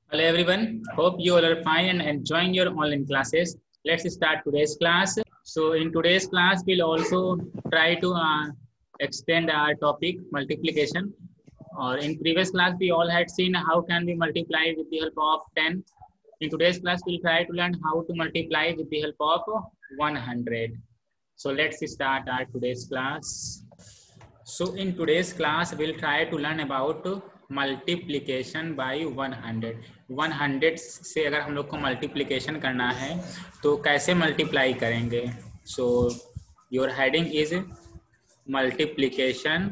Hello everyone, hope you all are fine and enjoying your online classes. Let's start today's class. So in today's class, we'll also try to extend our topic multiplication. Or in previous class, we all had seen how can we multiply with the help of 10. In today's class, we'll try to learn how to multiply with the help of 100. So let's start our today's class. So in today's class, we'll try to learn about multiplication by 100। 100 से अगर हम लोग को multiplication करना है तो कैसे multiply करेंगे। So your heading is multiplication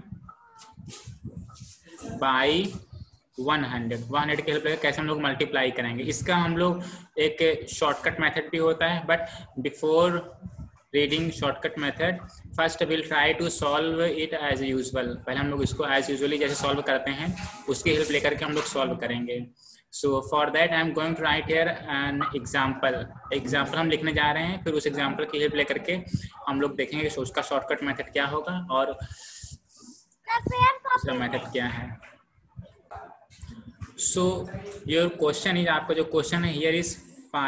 by 100। 100 के हेल्प लेकर कैसे हम लोग मल्टीप्लाई करेंगे, इसका हम लोग एक शॉर्टकट मेथड भी होता है। But before reading shortcut method first will try to solve it as usual. पहले हम लोग इसको एज यूजुअली जैसे सॉल्व करते हैं उसकी हेल्प लेकर के हम लोग सॉल्व करेंगे। So for that I am going to write here an example हम लिखने जा रहे हैं। फिर उस एग्जाम्पल की हेल्प लेकर के हम लोग देखेंगे कि उसका शॉर्टकट मेथड क्या होगा और दूसरा मेथड क्या है। सो योर क्वेश्चन इज, आपका जो क्वेश्चन है here is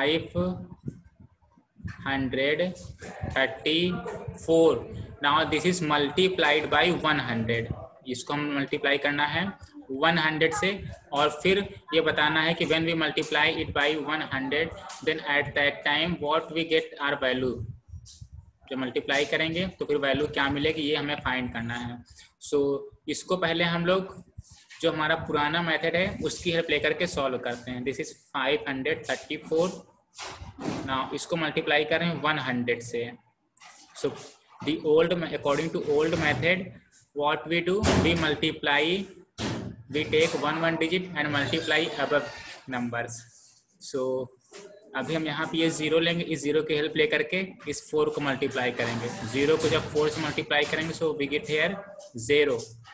534। Now this is multiplied by 100। इसको हम मल्टीप्लाई करना है 100 से और फिर ये बताना है कि when we multiply it by 100 then at that time what we get our value. जब मल्टीप्लाई करेंगे तो फिर वैल्यू क्या मिलेगी ये हमें फाइंड करना है। सो इसको पहले हम लोग जो हमारा पुराना मेथड है उसकी हेल्प लेकर के सॉल्व करते हैं। This is 534। नाउ इसको मल्टीप्लाई कर रहे हैं 100 से। So the old, according to old method what we do, we multiply, we take one digit and multiply above numbers. सो अभी हम यहाँ पे ये 0 लेंगे, इस 0 की हेल्प लेकर के इस 4 को मल्टीप्लाई करेंगे। 0 को जब 4 से मल्टीप्लाई करेंगे so we get here 0।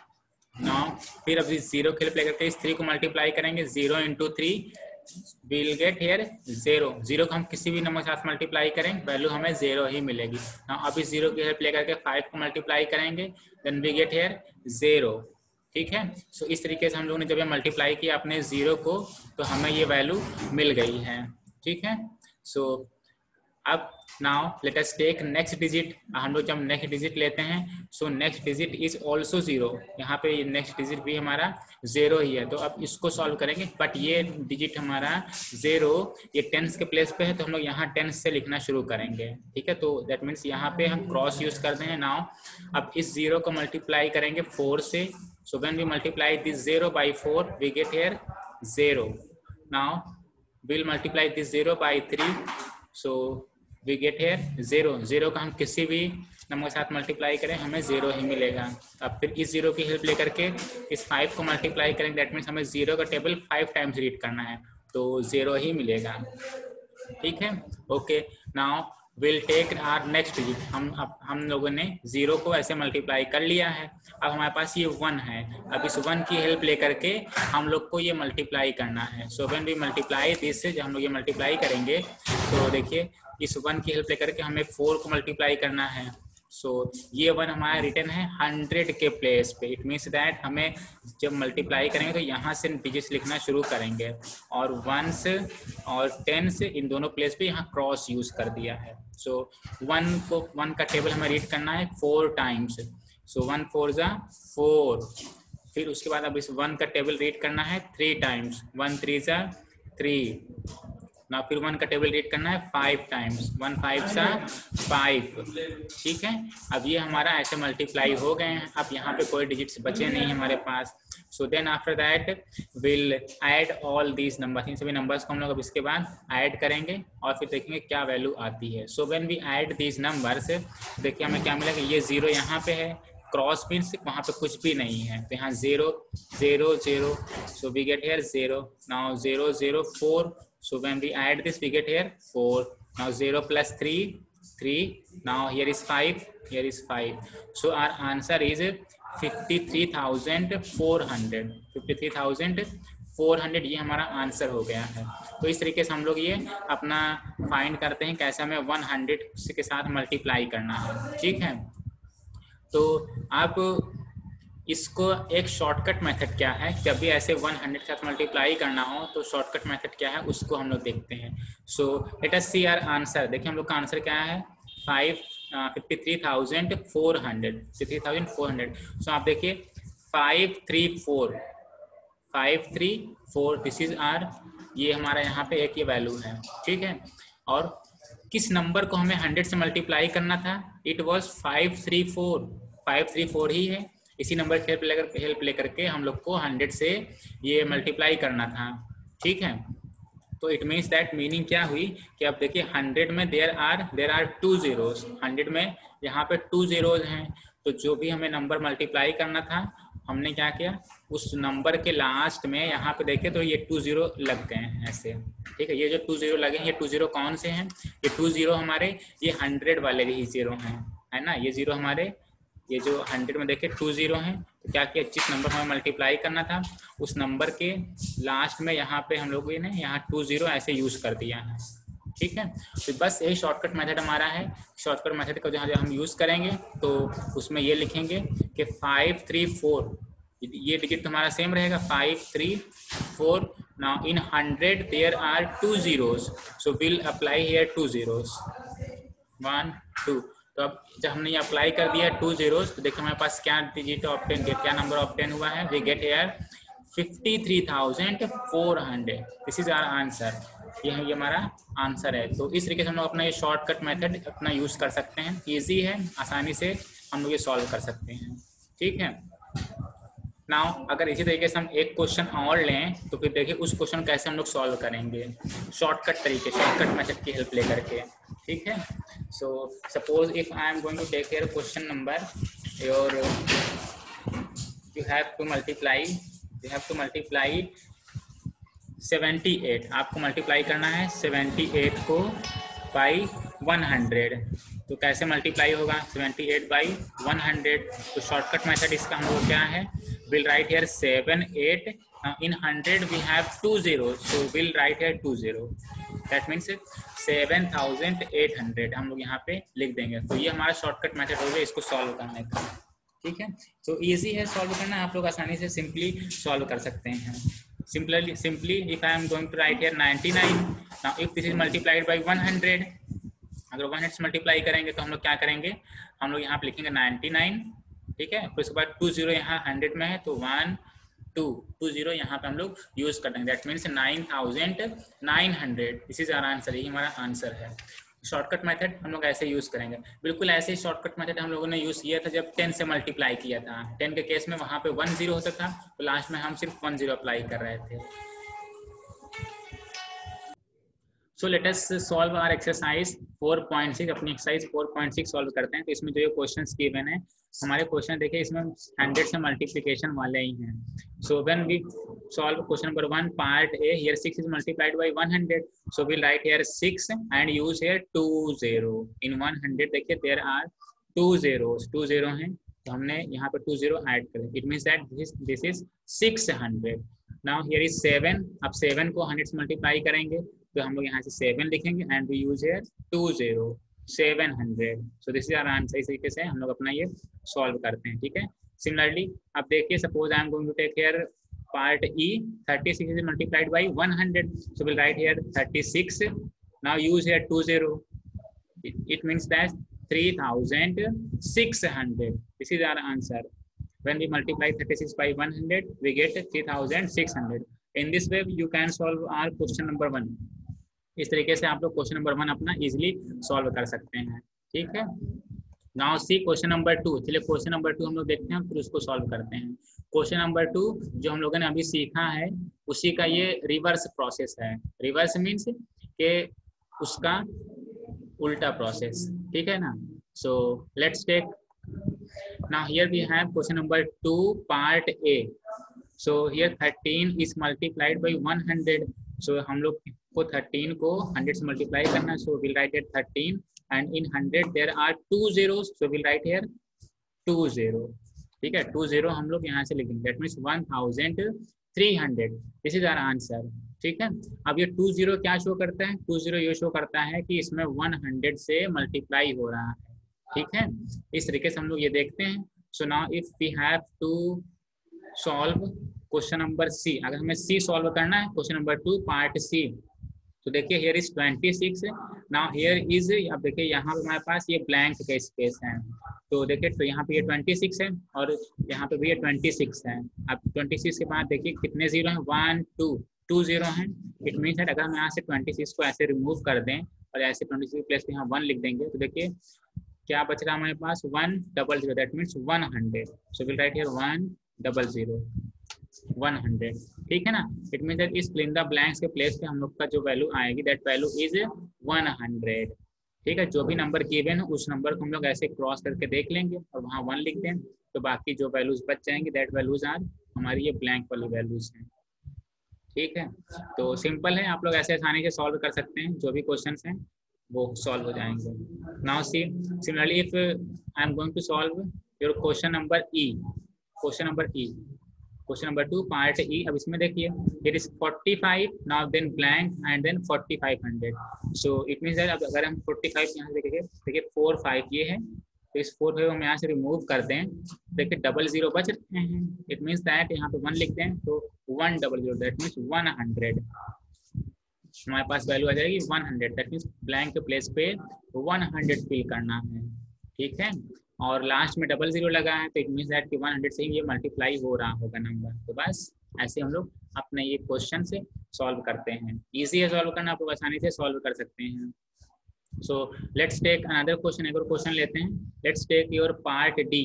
Now फिर अभी 0 की हेल्प लेकर के इस 3 को मल्टीप्लाई करेंगे। 0 इंटू 3 विल गेट हेयर 0। 0 को हम किसी भी नंबर के साथ मल्टीप्लाई करें वैल्यू हमें 0 ही मिलेगी। नाउ अभी 0 की हेल्प लेकर के 5 को मल्टीप्लाई करेंगे देन वी गेट हेयर 0। ठीक है। सो इस तरीके से हम लोगों ने जब ये मल्टीप्लाई किया अपने 0 को तो हमें ये वैल्यू मिल गई है। ठीक है। सो अब now let us take next digit. हम लोग जब नेक्स्ट डिजिट लेते हैं so next digit is also 0। यहाँ पे नेक्स्ट डिजिट भी हमारा 0 ही है तो अब इसको सॉल्व करेंगे। बट ये डिजिट हमारा 0 ये टेंस के प्लेस पे है तो हम लोग यहाँ टेंस से लिखना शुरू करेंगे। ठीक है। तो दैट मीन्स यहाँ पे हम क्रॉस यूज करते हैं। नाउ अब इस 0 को मल्टीप्लाई करेंगे 4 से। So when we multiply this 0 by 4 we get here 0। Now we'll multiply this 0 by 3 so we get here 0। 0 का हम किसी भी नंबर के साथ मल्टीप्लाई करें हमें 0 ही मिलेगा। अब फिर इस 0 की हेल्प लेकर के इस 5 को मल्टीप्लाई करेंगे दैट मीन्स हमें 0 का टेबल 5 टाइम्स रीड करना है तो 0 ही मिलेगा। ठीक है। Okay. Now will take our next digit. हम लोगों ने 0 को ऐसे मल्टीप्लाई कर लिया है। अब हमारे पास ये 1 है। अब इस 1 की हेल्प लेकर के हम लोग को ये मल्टीप्लाई करना है। So when we multiply this से जब हम लोग ये मल्टीप्लाई करेंगे तो देखिए इस 1 की हेल्प लेकर के हमें 4 को मल्टीप्लाई करना है। सो ये 1 हमारा रिटर्न है 100 के प्लेस पे। इट मीन्स दैट हमें जब मल्टीप्लाई करेंगे तो यहाँ से डिजिट्स लिखना शुरू करेंगे और 1s और 10s इन दोनों प्लेस पे यहाँ क्रॉस यूज कर दिया है। सो 1 का टेबल हमें रीड करना है 4 टाइम्स। सो 1 4 जा 4। फिर उसके बाद अब इस 1 का टेबल रीड करना है 3 टाइम्स। 1 3 जा 3। ना फिर 1 का टेबल रीड करना है 5 टाइम्स। 1 5 सा 5। ठीक है। अब ये हमारा ऐसे मल्टीप्लाई हो गए हैं। अब यहाँ पे कोई डिजिट्स बचे नहीं हमारे पास। So then after that will add all these numbers. इन सभी नंबर्स को हम लोग अब इसके बाद ऐड करेंगे और फिर देखेंगे क्या वैल्यू आती है। So when we add these numbers देखिए हमें क्या मिलेगा। ये 0 यहाँ पे है, क्रॉस मीन्स वहाँ पे कुछ भी नहीं है तो यहाँ 0 0 0। So we get here 0। Now 0 0 4। So when we add this, we get here 4. Now 0 plus 3, 3. Now here is 5, here is 5. So our answer is 53,400. 53,400 ये हमारा आंसर हो गया है। तो इस तरीके से हम लोग ये अपना फाइंड करते हैं कैसे हमें 100 के साथ मल्टीप्लाई करना है। ठीक है। तो आप इसको एक शॉर्टकट मेथड क्या है, जब भी ऐसे 100 के साथ मल्टीप्लाई करना हो तो शॉर्टकट मेथड क्या है उसको हम लोग देखते हैं। So let us see our answer. देखिए हम लोग का आंसर क्या है 53,400। सो आप देखिए 534 दिस इज आर, ये हमारा यहाँ पे एक ये वैल्यू है, ठीक है। और किस नंबर को हमें 100 से मल्टीप्लाई करना था, इट वॉज 534 ही है। इसी नंबर की हेल्प लेकर के हम लोग को 100 से ये मल्टीप्लाई करना था, ठीक है। तो इट मीन्स दैट मीनिंग क्या हुई कि अब देखिए 100 में देर आर 2 zeros, 100 में यहाँ पे 2 zeros हैं, तो जो भी हमें नंबर मल्टीप्लाई करना था हमने क्या किया, उस नंबर के लास्ट में यहाँ पे देखे तो ये 2 0 लग गए हैं ऐसे, ठीक है। ये जो 2 0 लगे हैं, ये 2 0 कौन से हैं, ये 2 0 हमारे ये 100 वाले भी जीरो हैं, है ना। ये जीरो हमारे ये जो 100 में देखे 2 0 हैं, तो क्या किया, जिस नंबर को हमें मल्टीप्लाई करना था उस नंबर के लास्ट में यहाँ पे हम लोग ने यहाँ 2 0 ऐसे यूज कर दिया है, ठीक है। तो बस यही शॉर्टकट मेथड हमारा है। शॉर्टकट मेथड को जहाँ हम यूज़ करेंगे तो उसमें ये लिखेंगे कि 534, ये डिजिट हमारा सेम रहेगा 534। Now in 100 there are 2 zeros, so will apply here 2 zeros 1 2। तो अब जब हमने ये अप्लाई कर दिया 2 zeros, तो देखिए हमारे पास क्या डिजिट ऑप्टेन, क्या नंबर ऑप्टेन हुआ है, we get here 53,400। This is our answer, ये हमारा आंसर है। तो इस तरीके से हम लोग अपना ये शॉर्टकट मेथड अपना यूज़ कर सकते हैं, इजी है, आसानी से हम लोग ये सॉल्व कर सकते हैं, ठीक है। नाउ अगर इसी तरीके से हम एक क्वेश्चन और लें तो फिर देखिए उस क्वेश्चन कैसे हम लोग सॉल्व करेंगे शॉर्टकट तरीके, शॉर्टकट मेथड की हेल्प लेकर के, ठीक है। So suppose if I am going to take care question number your you have to multiply 78, आपको मल्टीप्लाई करना है 78 को बाई 100। तो कैसे मल्टीप्लाई होगा 78 बाई 100, तो शॉर्टकट मेथड इसका हम लोग क्या है, will write here 78, in 100 we have 2 zeros, so will write here 2 0, that means 7,800 हम लोग यहाँ पे लिख देंगे। तो ये हमारा शॉर्टकट मेथड हो गया इसको सॉल्व करने का, ठीक है। तो इजी है सॉल्व करना, आप लोग आसानी से सिंपली सॉल्व कर सकते हैं। Simply if I am going to write here 99, now if this is multiplied by 100, अगर 100 से मल्टीप्लाई करेंगे तो हम लोग क्या करेंगे, हम लोग यहाँ पे लिखेंगे 99, ठीक है। फिर उसके बाद 2 0 यहाँ 100 में है तो 1 2 2 0 यहाँ पे हम लोग यूज कर देंगे, that means 9,900। This is our answer, यही हमारा आंसर है। शॉर्टकट मेथड हम लोग ऐसे यूज करेंगे, बिल्कुल ऐसे ही शॉर्टकट मेथड हम लोगों ने यूज किया था जब 10 से मल्टीप्लाई किया था। 10 के केस में वहां पे 1 0 होता था, तो लास्ट में हम सिर्फ 1 0 अप्लाई कर रहे थे। So let us solve our exercise 4.6। अपनी एक्सरसाइज 4.6 सॉल्व करते हैं। तो इसमें जो ये क्वेश्चंस गिवन है हमारे क्वेश्चन देखिए इसमें 100 से मल्टीप्लिकेशन वाले ही हैं। So when we solve question number 1 part A, here 6 is multiplied by 100, so we'll write here 6 and use here 2 0 in 100। देखिए there are 2 zeros, 2 0 हैं तो हमने यहाँ पर 2 0 ऐड करें, it means that this is 600। now here is 7, अब 7 को 100 से मल्टीप्लाई करेंगे तो हम लोग यहाँ से 7 लिखेंगे and we use here 2 0 700। so this is our answer। इस तरीके से हम लोग अपना ये सॉल्व करते हैं, ठीक है। सिमिलरली अब देखिए suppose I am going to take care part E, 36 is multiplied by 100, so we'll write here 36, now use here 2 0, it means that 3,600। this is our answer। when we multiply 36 by 100 we get 3,600। in this way you can solve our question number 1। इस तरीके से आप लोग question number 1 अपना easily solve कर सकते हैं, ठीक है। Now see question number 2। चलिए क्वेश्चन नंबर 2 हम लोग देखते हैं फिर उसको सॉल्व करते हैं। क्वेश्चन नंबर 2 जो हम लोगों ने अभी सीखा है उसी का ये रिवर्स प्रोसेस है। रिवर्स मीन्स के उसका उल्टा प्रोसेस, ठीक है ना। So let's take now here we have question number 2 part A. So here 13 is multiplied by 100, so हम लोग को 13 को 100 से मल्टीप्लाई करना है, so will write here 13 and in 100 there are 2 zeros, so we'll write here 2 0, ठीक है। 2 0 हम लोग यहाँ से लिखेंगे, that means 1,300। this is our answer, ठीक है। अब ये 2 0 क्या शो करता है, 2 0 ये शो करता है कि इसमें 100 से मल्टीप्लाई हो रहा है, ठीक है। इस तरीके से हम लोग ये देखते हैं। So now if we have to solve question number C, अगर हमें सी सॉल्व करना है क्वेश्चन नंबर 2 पार्ट सी, तो देखिए here is 26, now here is, अब देखिए यहाँ पे हमारे पास ये ब्लैंक का स्पेस है, तो देखिए तो यहाँ पे ये 26 है और यहाँ पे भी ये 26 है। अब 26 के बाद देखिए कितने जीरो हैं, 1 2 जीरो हैं। इट मीन्स दैट अगर हम यहाँ से 26 को ऐसे रिमूव कर दें और ऐसे 26 प्लेस पे यहाँ 1 लिख देंगे, तो देखिए क्या बच रहा है हमारे पास, 100, that means 100। So will write here 100 100, ठीक है ना। इट मीन दैट इस फिल इन द ब्लैंक्स के प्लेस पे हम लोग का जो वैल्यू आएगी दैट वैल्यू इज 100, ठीक है। जो भी नंबर गिवन है उस नंबर को हम लोग ऐसे क्रॉस करके देख लेंगे और वहाँ 1 लिख दें, तो बाकी जो वैल्यूज बच जाएंगे दैट वैल्यूज आर हमारी ये ब्लैंक वाली वैल्यूज हैं, ठीक है। तो सिंपल है, आप लोग ऐसे आसानी से सॉल्व कर सकते हैं, जो भी क्वेश्चन हैं वो सॉल्व हो जाएंगे। Now see similarly if I am going to solve your question number E, question number 2 part E. अब इसमें देखिए it is 45, now then blank and then 4500। So it means that अगर हम 45 यहाँ से देखेंगे, देखिए 4 5 ये है, तो इस 4 5 हम यहाँ से रिमूव कर दें, देखिए 00 बच रहे हैं। इट मींस दैट यहाँ पे 1 लिख दें तो 100, दैट मीन्स 100 हमारे पास वैल्यू आ जाएगी 100, दैट मीन्स ब्लैंक के प्लेस पे 100 फिल करना है, ठीक है। और लास्ट में 00 लगा है तो इट मीन्स दैट कि 100 से ही ये मल्टीप्लाई हो रहा होगा नंबर। तो बस ऐसे हम लोग अपने ये क्वेश्चन से सॉल्व करते हैं। इजी है सॉल्व करना, आप लोग आसानी से सॉल्व कर सकते हैं। So let's take another question, एक और क्वेश्चन लेते हैं। Let's take your part D.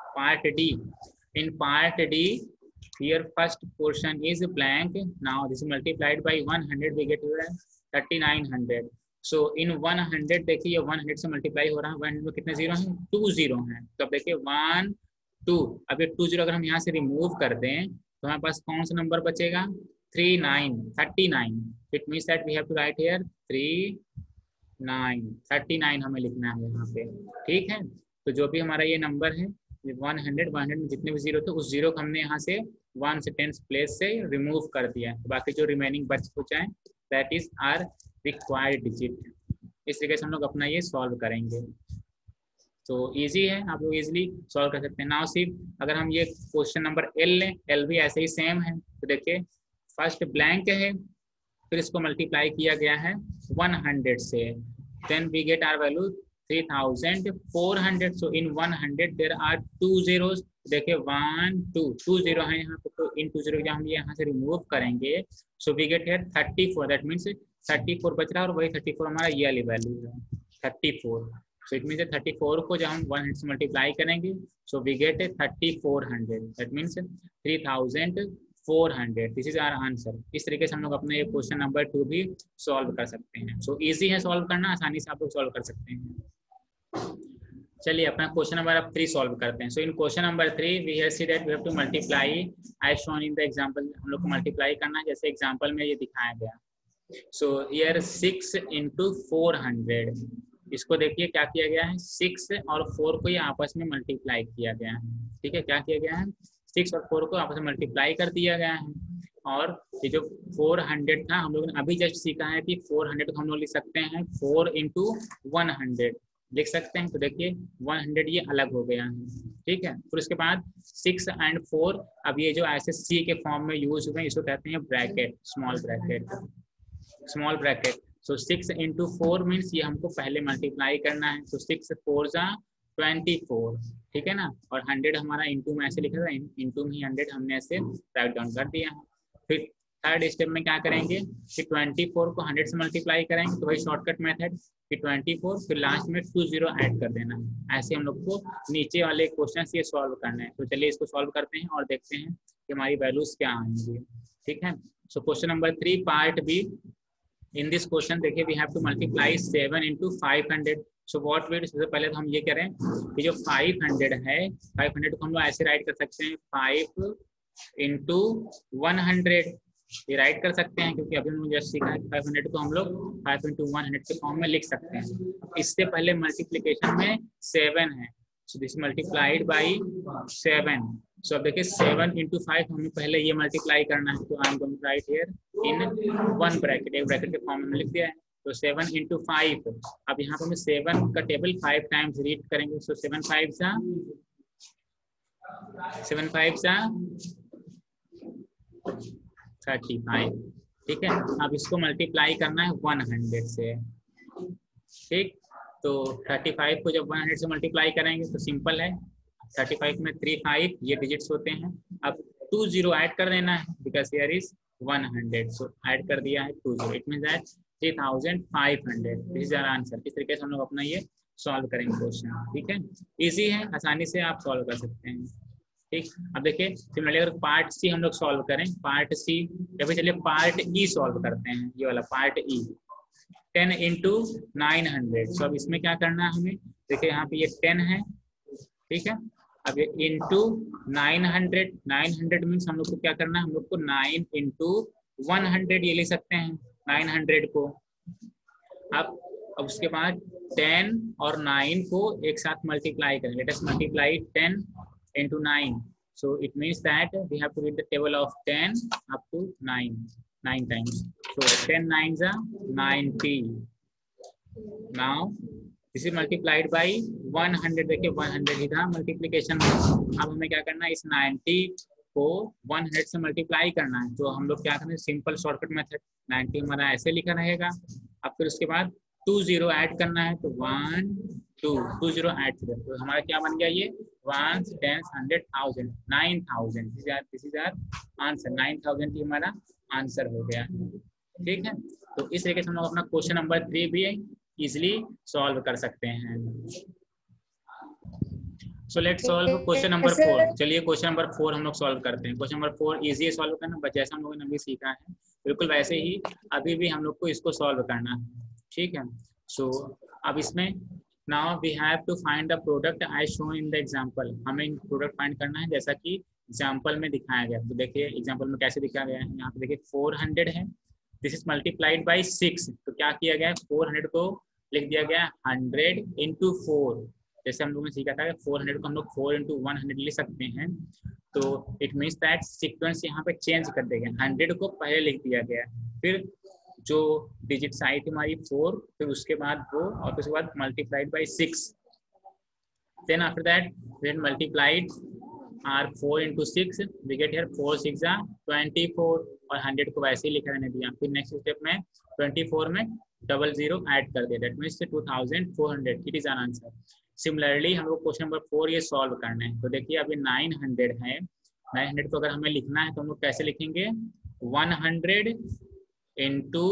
In part D here first portion is blank, now this is multiplied by 100, we get 3900। so in 100 देखिए ये 100 से मल्टीप्लाई हो रहा है, 100 में कितने जीरो हैं, 2 जीरो हैं। तो अब देखिए 1 2, अब ये 2 जीरो अगर हम यहाँ से रिमूव कर दें तो हमारे पास कौन सा नंबर बचेगा, 39। It means that we have to write here 39 हमें लिखना है यहाँ पे, ठीक है। तो जो भी हमारा ये नंबर है 100 में जितने भी जीरो थे उस जीरो को हमने यहाँ से 1 से 10 प्लेस से रिमूव कर दिया, तो बाकी जो रिमेनिंग बच जाए that is our required digit. इस तरीके से हम लोग अपना ये सॉल्व करेंगे। तो इजी है, आप लोग इजीली सॉल्व कर सकते हैं। नाउ सी अगर हम ये क्वेश्चन नंबर एल लें, एल भी ऐसे ही सेम है। तो देखिए फर्स्ट ब्लैंक है, फिर इसको मल्टीप्लाई किया गया है 100 से, then we get our value 3400। So in 100 there are 2 zeros, देखिए 1 2 जीरो है यहाँ पे, तो इन 2 जीरो जब हम ये यहाँ से रिमूव करेंगे so we get here 34, that means 34 बच रहा है और वही 34 हमारा ये वाली वैल्यू है 34। सो इट मीन्स 34 को जब हम 100 से मल्टीप्लाई करेंगे so we get 3400, that means 3400। This is our answer. इस तरीके से हम लोग अपने ये क्वेश्चन नंबर 2 भी सॉल्व कर सकते हैं। सो इजी है सॉल्व करना, आसानी से आप लोग सॉल्व कर सकते हैं। चलिए अपना क्वेश्चन नंबर अब 3 सॉल्व करते हैं। So in question number 3 we here see that we have to multiply as shown in the example. हम लोग को मल्टीप्लाई करना है जैसे एग्जांपल में ये दिखाया गया। सो हियर 6 into 400, इसको देखिए क्या किया गया है, 6 और 4 को ये आपस में मल्टीप्लाई किया गया है, ठीक है। क्या किया गया है, 6 और 4 को आपस में मल्टीप्लाई कर दिया गया है। और ये जो 400 था हम लोगों ने अभी जस्ट सीखा है कि 400 को हम लोग लिख सकते हैं 4 into 100 लिख सकते हैं। तो देखिए 100 ये अलग हो गया है, ठीक है। फिर उसके बाद 6 and 4 अब ये जो ऐसे सी के फॉर्म में यूज हुए हैं इसको कहते हैं bracket, small bracket. So 6 into 4 means ये हमको पहले मल्टीप्लाई करना है। तो 6 4 जा 24, ठीक है ना। और 100 हमारा इंटू में ऐसे लिखा था, इंटू में 100 हमने ऐसे राइट डाउन कर दिया है। फिर थर्ड स्टेप में क्या करेंगे कि 24 को 100 से मल्टीप्लाई करेंगे, तो वही शॉर्टकट मेथड कि 24 फिर लास्ट में 2 जीरो ऐड कर देना। ऐसे हम लोग को नीचे वाले क्वेश्चन ये सॉल्व करना है। तो चलिए इसको सॉल्व करते हैं और देखते हैं कि हमारी वैल्यूज क्या आएंगी, ठीक है। So question number 3 part B. In this question देखिए we have to multiply 7 into 500। So what we, सबसे पहले तो हम ये करें कि जो 500 है 500 को हम लोग ऐसे राइट कर सकते हैं 5 into 100 ये राइट कर सकते हैं, क्योंकि अभी हमने जस्ट सीखा है 500 को हम लोग 5 into 100 के फॉर्म में लिख सकते हैं। इससे पहले मल्टीप्लिकेशन में 7 है, so this multiplied by 7। So अब देखिए 7 into 5 हमें पहले ये मल्टीप्लाई करना है, तो I am going to write here in 1 bracket, एक ब्रैकेट के फॉर्म में लिख दिया है। तो 7 into 5, अब यहाँ पर हमें 7 का टेबल 5 टाइम्स रीड करेंगे। सो 7 5 जा 7 5 सा 35, ठीक है। अब इसको मल्टीप्लाई करना है 100 से, ठीक। तो 35 को जब 100 से मल्टीप्लाई करेंगे तो सिंपल है, 35 में 3 5 ये डिजिट्स होते हैं। अब 2 0 ऐड कर देना है because here is 100, so add कर दिया है 2 0, it means that 3500, this is our answer. इस तरीके से हम लोग अपना ये सॉल्व करेंगे क्वेश्चन, ठीक है। इजी है, आसानी से आप सॉल्व कर सकते हैं, ठीक। अब देखिए सिमिलरली अगर पार्ट सी हम लोग सॉल्व करें, पार्ट सी या फिर चलिए पार्ट ई सॉल्व करते हैं, ये वाला पार्ट ई 10 इंटू 900। सो अब इसमें क्या करना है हमें, देखिए यहाँ पे ये 10 है, ठीक है। अब ये इंटू 900, 900 मीन्स हम लोग को क्या करना है, हम लोग को 9 इंटू 100 ये ले सकते हैं 900 को। अब उसके बाद 10 और 9 को एक साथ मल्टीप्लाई करें, let us multiply 10 into 9, so it means that we have to read the table of 10 up to 9 times, so 10 9s are 90. Now this is multiplied by 100, देखिए 100 ही था मल्टीप्लीकेशन में। अब हमें क्या करना है, इस 90 को 100 से मल्टीप्लाई करना है, तो हम लोग क्या करें, सिंपल शॉर्टकट मेथड, 90 हमारा ऐसे लिखा रहेगा। अब फिर उसके बाद 2 0 ऐड करना है, तो 1 2 0 ऐड करें, तो हमारा क्या बन गया, ये 1 10 100 1000 9000, दिस इज आवर आंसर। 9000 ही हमारा आंसर हो गया, ठीक है। तो इस तरीके से हम लोग अपना क्वेश्चन नंबर 3 भी इजिली सॉल्व कर सकते हैं। So let's solve question number 4। चलिए क्वेश्चन नंबर 4 हम लोग सॉल्व करते हैं। क्वेश्चन नंबर 4 इजी है सॉल्व करना, बस जैसा हम लोगों ने अभी सीखा है बिल्कुल वैसे ही अभी भी हम लोग को इसको सॉल्व करना है, ठीक है। सो अब इसमें now we have to find the product I shown in the example, हमें प्रोडक्ट फाइंड करना है जैसा कि एग्जांपल में दिखाया गया। तो देखिए एग्जांपल में कैसे दिखाया गया है, यहाँ पे देखिए 400 है, दिस इज मल्टीप्लाइड बाय 6, तो क्या किया गया है, 400 को लिख दिया गया 100 इंटू 4। जैसे हम लोगों ने सीखा था कि 400 को हम लोग 4 इंटू 100 ले सकते हैं, तो इट मीन्स दैट सीक्वेंस यहाँ पे चेंज कर दिया गया, 100 को पहले लिख दिया गया, फिर जो डिजिट आई थी हमारी 4, फिर उसके बाद वो, और उसके बाद multiplied by 6, then after that we multiplied are 4 into 6, we get here 4 6 24, और 100 को वैसे ही लिखा रहने दिया। फिर नेक्स्ट स्टेप में 24 में 00 ऐड कर दिया, that means 2400, it is our answer. Similarly हम लोग क्वेश्चन नंबर 4 ये सॉल्व करना है, तो देखिए अभी 900 है, 900 को अगर हमें लिखना है तो हम लोग कैसे लिखेंगे, 100 इंटू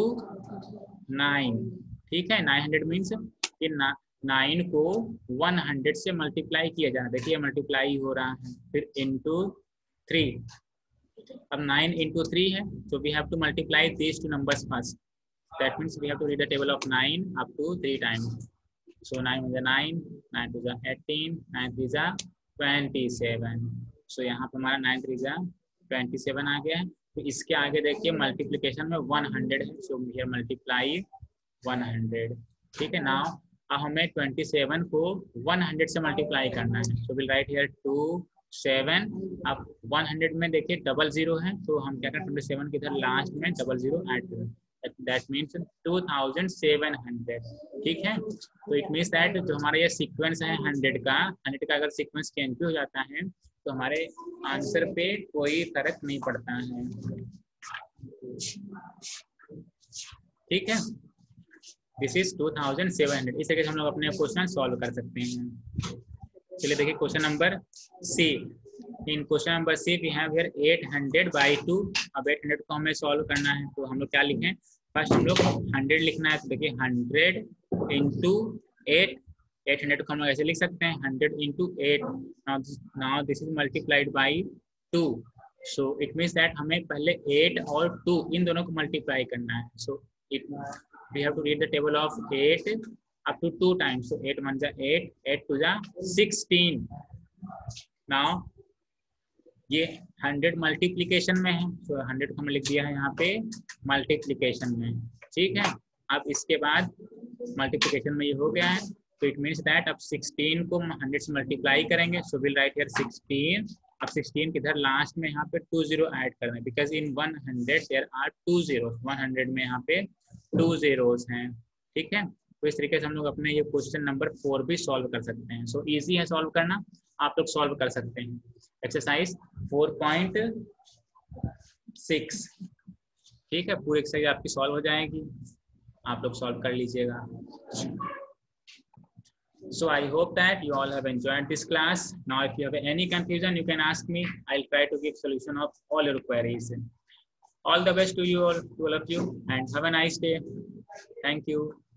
9, ठीक है। 900 मीन्स कि 9 को 100 से मल्टीप्लाई किया जाना, देखिए मल्टीप्लाई हो रहा है, फिर इंटू 3, अब 9 इंटू 3 है, तो we have to multiply these two numbers first, that means we have to read the table of 9 up to 3 times. So 9 is 9, 9 2 is 18, 9 3 is 27. So यहाँ पे हमारा 9 3 is 27 आ गया है। तो इसके आगे देखिए मल्टीप्लिकेशन में 100 है, सो हियर मल्टीप्लाई 100, ठीक है। नाउ अब हमें 27 को 100 से मल्टीप्लाई करना है, सो विल राइट हियर 2 7। अब 100 में देखिए 00 है, तो हम क्या करें 27 के इधर लास्ट में 00 ऐड करें, that means 2700, ठीक है। तो इट मीन्स दैट जो हमारा ये सीक्वेंस है 100 का अगर सीक्वेंस चेंज भी हो जाता है तो हमारे आंसर पे कोई फर्क नहीं पड़ता है, ठीक है। This is 2700। इस तरीके से हम लोग अपने क्वेश्चन सॉल्व कर सकते हैं। चलिए देखिए question number C. In question number C we have here 800/2। अब 800 को हमें सॉल्व करना है, तो हम लोग क्या लिखें, फर्स्ट हम लोग 100 लिखना है, तो देखिए 100 इंटू 8, 800 को हम लोग ऐसे लिख सकते हैं 100 into 8, now this is multiplied by 2, so it means that हमें पहले 8 और 2 इन दोनों को मल्टीप्लाई करना है, so it we have to read the table of 8 up to 2 times, so 8 1 is 8, 8 2 is 16. now ये 100 मल्टीप्लिकेशन में है, तो 100 को हमने लिख दिया है यहाँ पे मल्टीप्लिकेशन में, ठीक है। अब इसके बाद मल्टीप्लिकेशन में ये हो गया है, तो इट मीन्स दैट अब 16 को 100 से मल्टीप्लाई करेंगे, सो विल राइट हियर 16। अब 16 के इधर लास्ट में यहाँ पे 20 ऐड करना है, because in 100 there are 2 zeros, 100 में यहाँ पे 2 zeros हैं, ठीक है। तो इस तरीके से हम लोग अपने ये क्वेश्चन नंबर 4 भी सॉल्व कर सकते हैं। सो इजी है सॉल्व करना, आप लोग सॉल्व कर सकते हैं। एक्सरसाइज 4.6, ठीक है, पूरी एक्सरसाइज आपकी सॉल्व हो जाएगी, आप लोग सॉल्व कर लीजिएगा। So I hope that you all have enjoyed this class. Now if you have any confusion, you can ask me. I'll try to give solution of all your queries. All the best to you all, to all of you, and have a nice day. Thank you.